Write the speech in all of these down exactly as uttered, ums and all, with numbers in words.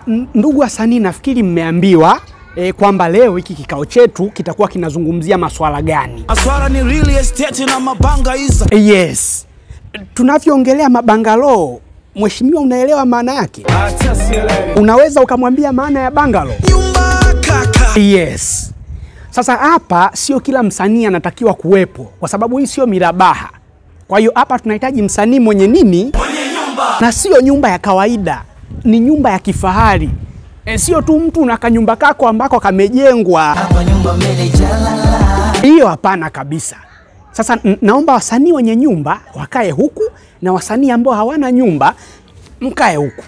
Ndugu wasanii, nafikiri mmeambiwa e, kwamba leo hiki kikao chetu kitakuwa kinazungumzia masuala gani? Masuala ni real estate na mabanga hizo. Yes. Tunavyoongelea mabangalo, mheshimiwa, unaelewa maana yake? Acha sielewi. Unaweza ukamwambia maana ya bangalo? Nyumba kaka. Yes. Sasa hapa sio kila msanii anatakiwa kuwepo kwa sababu hii sio mirabaha. Kwa hiyo hapa tunahitaji msanii mwenye nini? Mwenye nyumba. Na sio nyumba ya kawaida, ni nyumba ya kifahari. E, sio tu mtu na kanyumba kako ambako kamejengwa. Hapa nyumba mbele jalala. Hiyo hapana kabisa. Sasa naomba wasanii wenye nyumba wakae huku na wasanii ambao hawana nyumba mkae huku.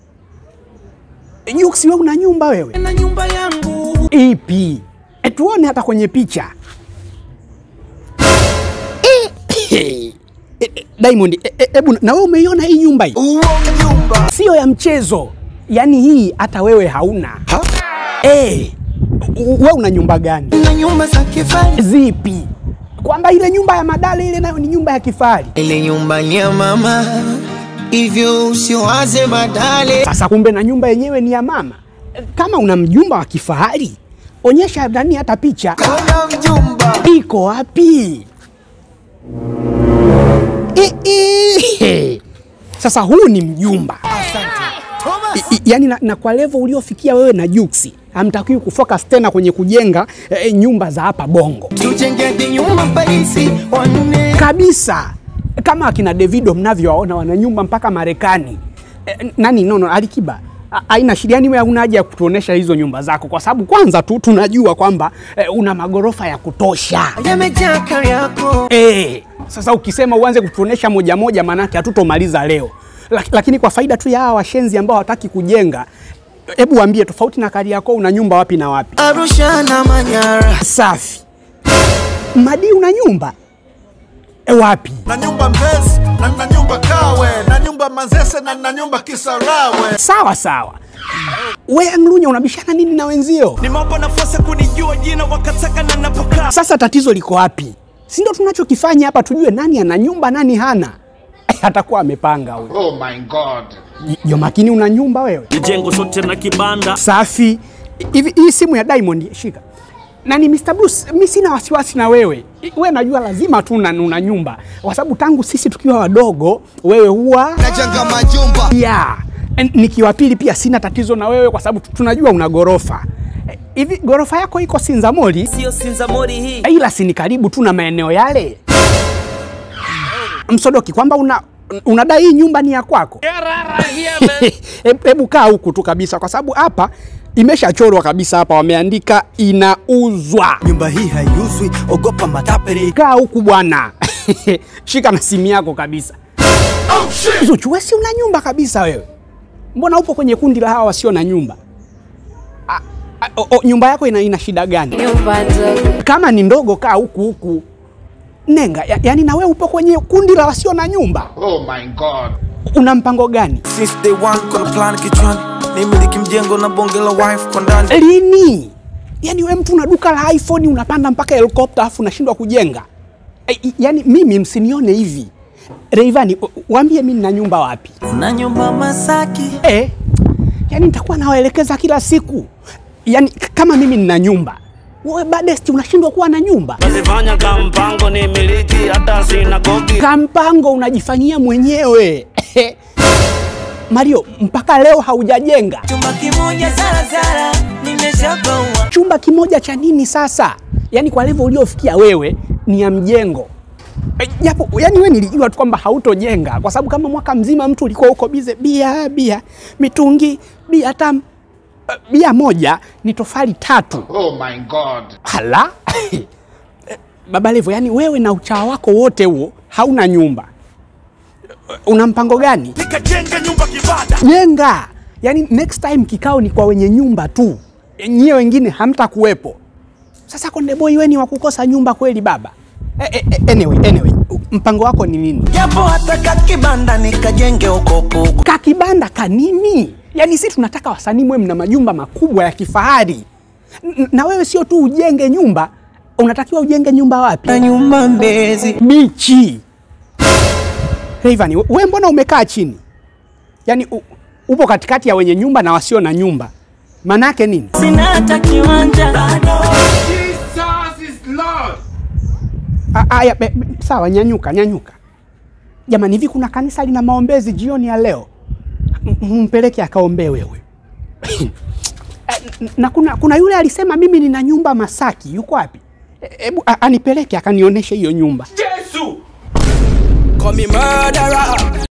Jux, wewe una nyumba wewe? Na nyumba yangu. Ipi? E, tuone hata kwenye picha. E, e, Diamond, hebu e, na wewe umeiona hii nyumba hii? Uo nyumba. Sio ya mchezo. Yaani hii hata wewe hauna. Ha? Eh, wewe una nyumba gani? Na nyumba za kifahari. Zipi? Kwamba ile nyumba ya Madale ile nayo ni nyumba ya kifahari. Ile nyumba ni ya mama, hivyo usiwaze Madale. Sasa kumbe na nyumba yenyewe ni ya mama. Kama una mjumba wa kifahari, onyesha ndani hata picha. Kuna mjumba. Iko wapi? E, e. Sasa huu ni mjumba. I, yani na, na kwa level uliofikia wewe na Jux, hamtakiwi kufocus tena kwenye kujenga e, nyumba za hapa Bongo. Tujenge nyumba Parisi wanne. Kabisa. Kama akina Davido mnavyowaona wana nyumba mpaka Marekani. E, nani nono Alikiba? Haina shida, yani wewe una haja ya kutuonesha hizo nyumba zako kwa sababu kwanza tu tunajua kwamba e, una magorofa ya kutosha. Yamejaa kari yako. Eh, sasa ukisema uanze kutuonesha moja moja manake hatutomaliza leo. Lakini kwa faida tu ya hawa washenzi ambao hawataki kujenga, hebu waambie tofauti na Kariakoo una nyumba wapi na wapi? Arusha na Manyara. Safi. Madi una nyumba? E, wapi? Na nyumba Mbezi, na, na nyumba Kawe, na nyumba Manzese, na na nyumba Kisarawe. Sawa sawa. Wewe Nglunya unabishana nini na wenzio? Nimewapa nafasi kunijua jina wakataka na napokaa. Sasa tatizo liko wapi? Si ndio tunachokifanya hapa, tujue nani ana nyumba nani hana. Atakuwa amepanga huyo. Oh my God. Jo Makini una nyumba wewe? Jengo sote na kibanda. Safi. Hivi hii simu ya Diamond shika. Nani mister Bruce, mimi sina wasiwasi na wewe. Wewe najua lazima tu una nyumba. Kwa sababu tangu sisi tukiwa wadogo wewe huwa najenga majumba. Yeah. Nikiwa pili pia sina tatizo na wewe kwa sababu tunajua una gorofa. Hivi gorofa yako iko Sinza Mall? Sio Sinza Mall hii. Ila si ni karibu tu na maeneo yale. Msodoki, kwamba una unadai hii nyumba ni ya kwako? Hebu kaa huku tu kabisa kwa sababu hapa imeshachorwa kabisa, hapa wameandika inauzwa. Nyumba hii haiuzwi, ogopa matapeli. Kaa huku bwana. Shika na simu yako kabisa. Oh shit. Zuchu, wewe si una nyumba kabisa wewe? Mbona upo kwenye kundi la hawa wasio na nyumba? A, a, o, o, nyumba yako ina, ina shida gani? Nyumba ndogo. Kama ni ndogo kaa huku huku. Nenga, ya, yani na wewe upo kwenye kundi la wasio na nyumba. Oh my God. Una mpango gani? Since day one kuna plan kichwani. Nimiliki mjengo na bonge la wife kwa ndani. Lini? Yani wewe mtu una duka la iPhone unapanda mpaka helicopter afu unashindwa kujenga. E, yani mimi msinione hivi. Rayvanny, waambie mimi nina nyumba wapi? Na nyumba Masaki. Eh. Yani nitakuwa nawaelekeza kila siku. Yani kama mimi nina nyumba, wewe Badest unashindwa kuwa na nyumba? Nazifanya kampango ni miliki hata sina kopi. Kampango unajifanyia mwenyewe. Mario, mpaka leo haujajenga. Chumba kimoja zara zara nimeshapaua. Chumba kimoja cha nini sasa? Yani kwa level uliofikia wewe ni ya mjengo. Japo e, yani wewe nilijua tu kwamba hautojenga kwa sababu kama mwaka mzima mtu ulikuwa uko bize bia bia mitungi bia tam bia moja ni tofali tatu. Oh my God. Hala? Baba Levo, yani wewe na uchawa wako wote huo hauna nyumba. Una mpango gani? Nikajenga nyumba kibada. Jenga. Yani next time kikao ni kwa wenye nyumba tu. Nyie wengine hamtakuwepo. Sasa Konde Boy wewe ni wa kukosa nyumba kweli baba? E, e, anyway, anyway, mpango wako ni nini? Japo hata kakibanda nikajenge huko huko. Kakibanda kanini? Yani sisi tunataka wasanii mwe mna majumba makubwa ya kifahari. N na wewe sio tu ujenge nyumba, unatakiwa ujenge nyumba wapi? Na nyumba Mbezi. Bichi. Rayvanny, wewe mbona umekaa chini? Yani upo katikati ya wenye nyumba na wasio na nyumba. Manake nini? Sina hata kiwanja. Jesus is Lord. Aya, sawa, nyanyuka, nyanyuka. Jamani, hivi kuna kanisa lina maombezi jioni ya leo? Mpeleke akaombe wewe. Na kuna kuna yule alisema mimi nina nyumba Masaki, yuko wapi? Hebu anipeleke akanionyeshe hiyo nyumba. Yesu. Call me murderer.